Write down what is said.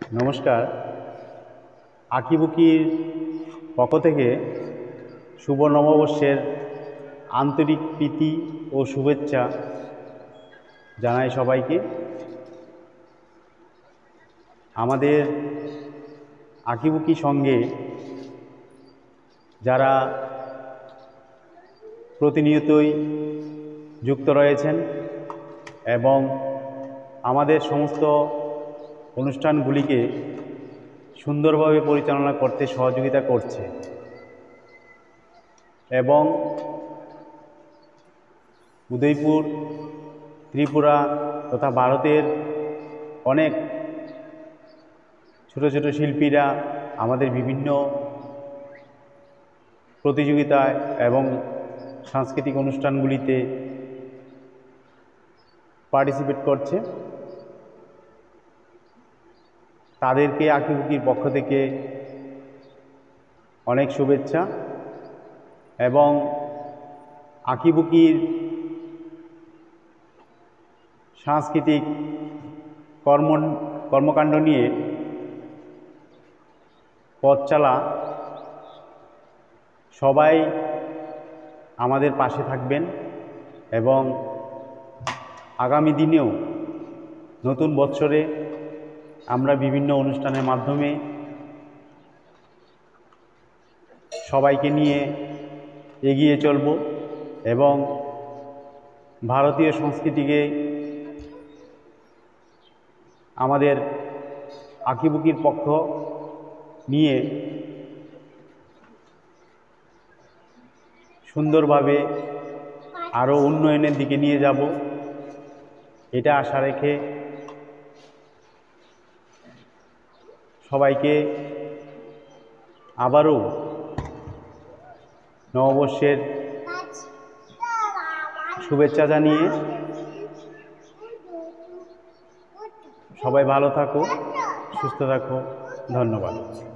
নমস্কার। আঁকিবুকির পক্ষ থেকে শুভ নববর্ষের আন্তরিক প্রীতি ও শুভেচ্ছা জানাই সবাইকে। আমাদের আঁকিবুকি সঙ্গে যারা প্রতিনিয়তই যুক্ত রয়েছেন এবং আমাদের সমস্ত অনুষ্ঠানগুলিকে সুন্দরভাবে পরিচালনা করতে সহযোগিতা করছে এবং উদয়পুর, ত্রিপুরা তথা ভারতের অনেক ছোট ছোট শিল্পীরা আমাদের বিভিন্ন প্রতিযোগিতায় এবং সাংস্কৃতিক অনুষ্ঠানগুলিতে পার্টিসিপেট করছে। তাদেরকে আঁকিবুকির পক্ষ থেকে অনেক শুভেচ্ছা এবং আঁকিবুকির সাংস্কৃতিক কর্মকাণ্ড নিয়ে পথ চলা সবাই আমাদের পাশে থাকবেন এবং আগামী দিনেও নতুন বৎসরে আমরা বিভিন্ন অনুষ্ঠানের মাধ্যমে সবাইকে নিয়ে এগিয়ে চলব এবং ভারতীয় সংস্কৃতিকে আমাদের আঁকিবুকির পক্ষ নিয়ে সুন্দরভাবে আরও উন্নয়নের দিকে নিয়ে যাব, এটা আশা রেখে সবাইকে আবারও নববর্ষের শুভেচ্ছা জানিয়ে সবাই ভালো থাকো, সুস্থ থাকো। ধন্যবাদ।